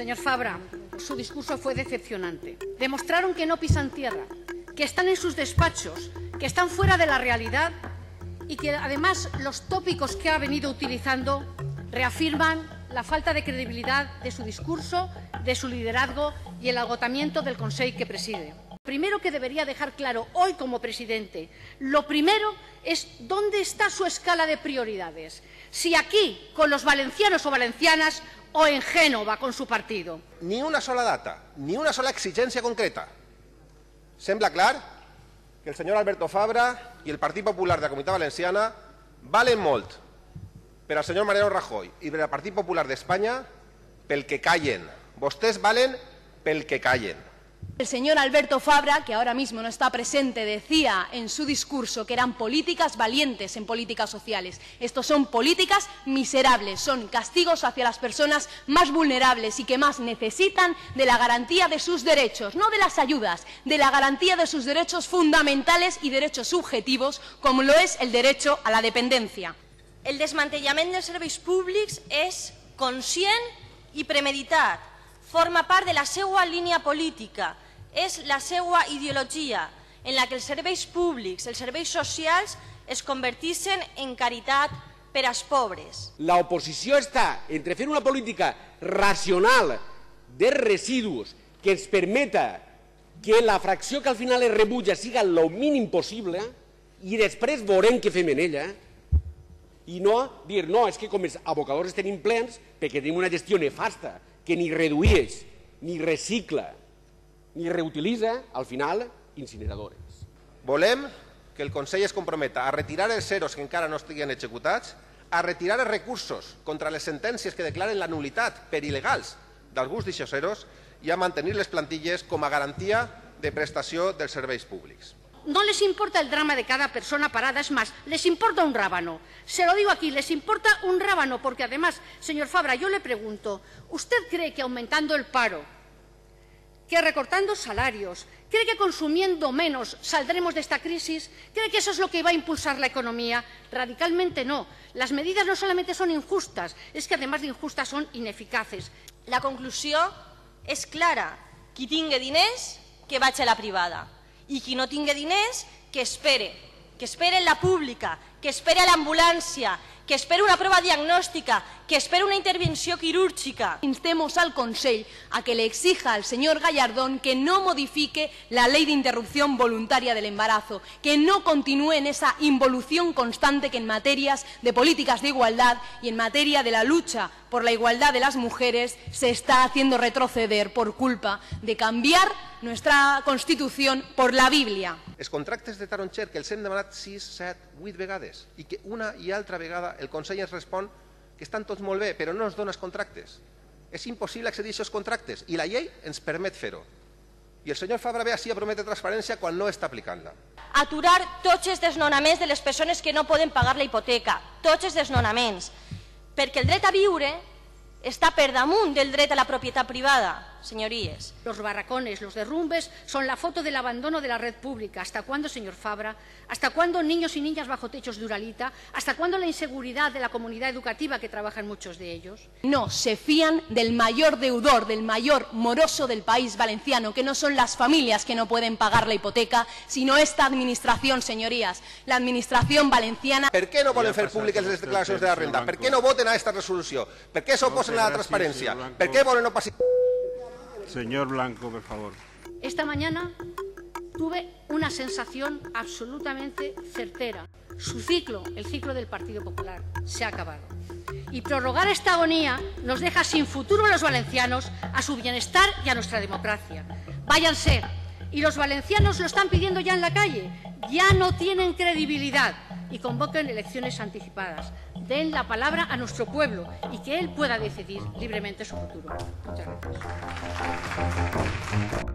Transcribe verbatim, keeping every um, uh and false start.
Señor Fabra, su discurso fue decepcionante. Demostraron que no pisan tierra, que están en sus despachos, que están fuera de la realidad y que, además, los tópicos que ha venido utilizando reafirman la falta de credibilidad de su discurso, de su liderazgo y el agotamiento del Consell que preside. Lo primero que debería dejar claro hoy como presidente, lo primero es dónde está su escala de prioridades. Si aquí, con los valencianos o valencianas, o en Génova, con su partido. Ni una sola data, ni una sola exigència concreta. Sembla clar que el senyor Alberto Fabra i el Partit Popular de la Comunitat Valenciana valen molt per al senyor Mariano Rajoy i per al Partit Popular d'Espanya pel que callen. Vostès valen pel que callen. El señor Alberto Fabra, que ahora mismo no está presente, decía en su discurso que eran políticas valientes en políticas sociales. Estos son políticas miserables, son castigos hacia las personas más vulnerables y que más necesitan de la garantía de sus derechos, no de las ayudas, de la garantía de sus derechos fundamentales y derechos subjetivos, como lo es el derecho a la dependencia. El desmantellament dels serveis públics és conscient i premeditat. Forma part de la seva línia política, és la seva ideologia en la que els serveis públics, els serveis socials es converteixen en caritat per als pobres. La oposició està entre fer una política racional de residus que ens permeta que la fracció que al final es rebutja siga el mínim possible i després veurem què fem en ella i no dir, no, és que com els abocadors tenim plens perquè tenim una gestió nefasta que ni redueix, ni recicla, ni reutilitza, al final, incineradores. Volem que el Consell es comprometa a retirar els eros que encara no estiguen executats, a retirar els recursos contra les sentències que declaren la nulitat per il·legals d'alguns d'aquests eros i a mantenir les plantilles com a garantia de prestació dels serveis públics. No les importa el drama de cada persona parada, es más, les importa un rábano. Se lo digo aquí, les importa un rábano, porque además, señor Fabra, yo le pregunto, ¿usted cree que aumentando el paro, que recortando salarios, cree que consumiendo menos saldremos de esta crisis? ¿Cree que eso es lo que va a impulsar la economía? Radicalmente no. Las medidas no solamente son injustas, es que además de injustas son ineficaces. La conclusió és clara. Qui tingui diners, que vagi a la privada. I qui no tingui diners, que espere, que espere en la pública, que espere a l'ambulància, que espere una prova diagnòstica, que espere una intervenció quirúrgica. Instemos al Consell a que le exija al señor Gallardón que no modifique la ley de interrupción voluntaria del embarazo, que no continúe en esa involución constante que en materias de políticas de igualdad y en materia de la lucha por la igualdad de las mujeres se está haciendo retroceder por culpa de cambiar nuestra Constitución por la Bíblia. Els contractes de Taronxer que els hem demanat sis, set, vuit vegades i que una i altra vegada el Consell ens respon que estan tots molt bé, però no ens dona els contractes. És impossible accedir a aquests contractes i la llei ens permet fer-ho. I el senyor Fabra ve així a prometre transparència quan no està aplicant-la. Aturar tots els desnonaments de les persones que no poden pagar la hipoteca, tots els desnonaments, perquè el dret a viure està per damunt del dret a la propietat privada, señorías. Los barracones, los derrumbes son la foto del abandono de la red pública. ¿Hasta cuándo, señor Fabra? ¿Hasta cuándo niños y niñas bajo techos de Uralita? ¿Hasta cuándo la inseguridad de la comunidad educativa que trabajan muchos de ellos? No, se fían del mayor deudor, del mayor moroso del país valenciano, que no son las familias que no pueden pagar la hipoteca, sino esta administración, señorías, la administración valenciana. Per què no volen fer públiques les declaracions de la renda? Per què no voten a aquesta resolució? Per què s'oposen a la transparència? Per què volen no passar? Señor Blanco, por favor. Esta mañana tuve una sensación absolutamente certera. Su ciclo, el ciclo del Partido Popular, se ha acabado. Y prorrogar esta agonía nos deja sin futuro a los valencianos, a su bienestar y a nuestra democracia. Váyanse. Y los valencianos lo están pidiendo ya en la calle. Ya no tienen credibilidad y convoquen elecciones anticipadas. Den la palabra a nuestro pueblo y que él pueda decidir libremente su futuro. Muchas gracias.